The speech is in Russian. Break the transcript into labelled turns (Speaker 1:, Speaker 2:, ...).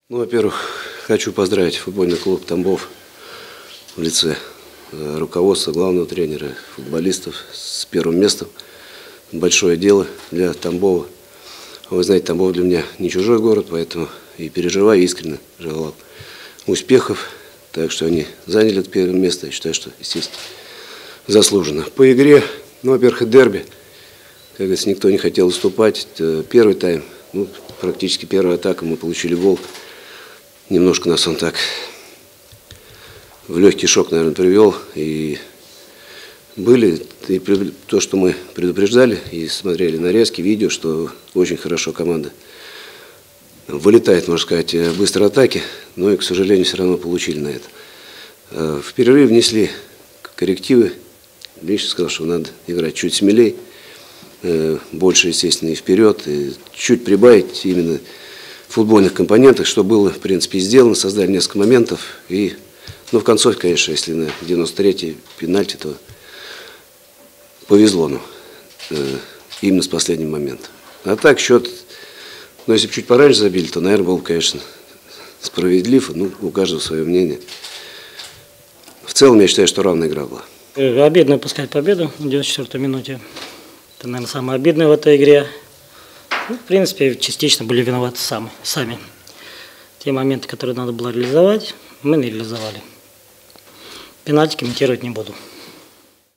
Speaker 1: Ну, во-первых, хочу поздравить футбольный клуб «Тамбов» в лице руководства, главного тренера, футболистов с первым местом. Большое дело для Тамбова. Вы знаете, Тамбов для меня не чужой город, поэтому и переживаю, искренне желал успехов. Так что они заняли это первое место. Я считаю, что, естественно, заслуженно. По игре, ну, во-первых, и дерби. Как говорится, никто не хотел уступать. Первый тайм, ну, практически первая атака, мы получили гол. Немножко нас он так в легкий шок, наверное, привел. И были и то, что мы предупреждали и смотрели нарезки, видео, что очень хорошо команда вылетает, можно сказать, в быстрой атаке, но и, к сожалению, все равно получили на это. В перерыв внесли коррективы. Лично сказал, что надо играть чуть смелее, больше, естественно, и вперед, и чуть прибавить именно футбольных компонентах, что было, в принципе, сделано, создали несколько моментов. И, ну, в концовке, конечно, если на 93-й пенальти, то повезло, ну, именно с последним моментом. А так счет, ну, если бы чуть пораньше забили, то, наверное, был бы, конечно, справедлив, ну, у каждого свое мнение. В целом, я считаю, что равная игра была.
Speaker 2: Обидно упускать победу в 94-й минуте. Это, наверное, самое обидное в этой игре. Ну, в принципе, частично были виноваты сами. Те моменты, которые надо было реализовать, мы не реализовали. Пенальти комментировать не буду.